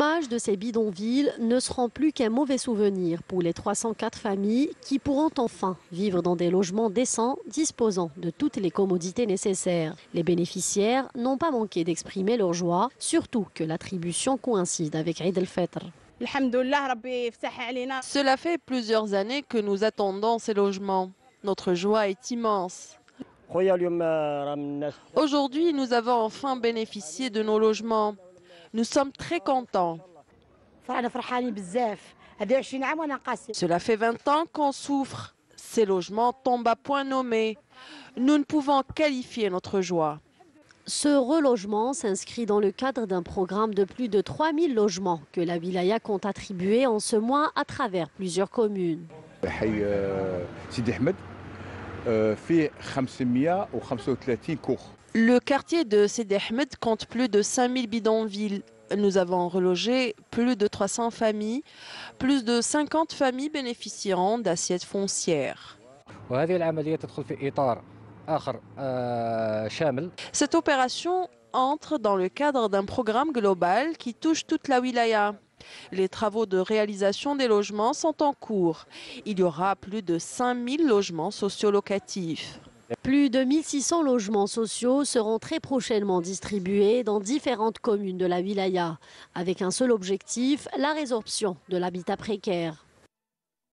l'image de ces bidonvilles ne seront plus qu'un mauvais souvenir pour les 304 familles qui pourront enfin vivre dans des logements décents disposant de toutes les commodités nécessaires. Les bénéficiaires n'ont pas manqué d'exprimer leur joie, surtout que l'attribution coïncide avec Eid el-Fitr. Cela fait plusieurs années que nous attendons ces logements. Notre joie est immense. Aujourd'hui, nous avons enfin bénéficié de nos logements. Nous sommes très contents. Cela fait 20 ans qu'on souffre. Ces logements tombent à point nommé. Nous ne pouvons qualifier notre joie. Ce relogement s'inscrit dans le cadre d'un programme de plus de 3000 logements que la wilaya compte attribuer en ce mois à travers plusieurs communes. Le quartier de Sidi Ahmed compte plus de 5000 bidonvilles. Nous avons relogé plus de 300 familles. Plus de 50 familles bénéficieront d'assiettes foncières. Cette opération entre dans le cadre d'un programme global qui touche toute la wilaya. Les travaux de réalisation des logements sont en cours. Il y aura plus de 5000 logements sociolocatifs. Plus de 1600 logements sociaux seront très prochainement distribués dans différentes communes de la wilaya, avec un seul objectif, la résorption de l'habitat précaire.